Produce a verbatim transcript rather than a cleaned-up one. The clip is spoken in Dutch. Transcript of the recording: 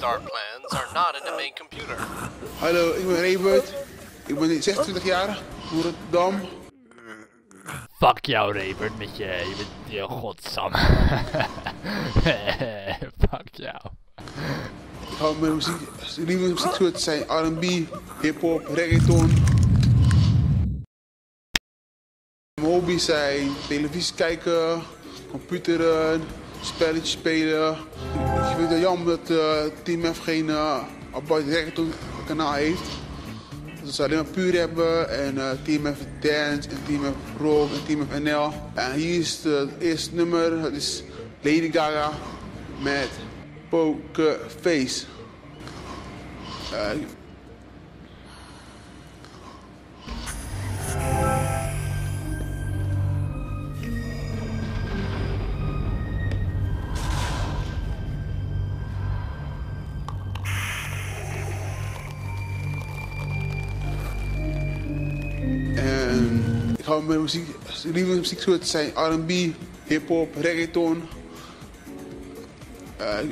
Star plans are not in the main computer. Hallo, ik ben Raybert. Ik ben zesentwintig jaar, boer Rotterdam. Fuck jou, Raybert, met je, je bent, je godsam. Fuck jou. Ik hou mijn muziek, lieve muzieksoorten zijn R en B, hip-hop, reggaeton. Mijn hobby's zijn televisie kijken, computeren, spelletjes spelen. Ik vind het jammer dat uh, Team F geen uh, apart reggaeton kanaal heeft. Dat ze alleen maar puur hebben en uh, Team F Dance en Team F Rock en Team F N L. En hier is het eerste nummer, dat is Lady Gaga met Poker Face. Uh, En ik hou mijn muziek, lieve muzieksoorten zijn R en B, hip-hop, reggaeton. Uh,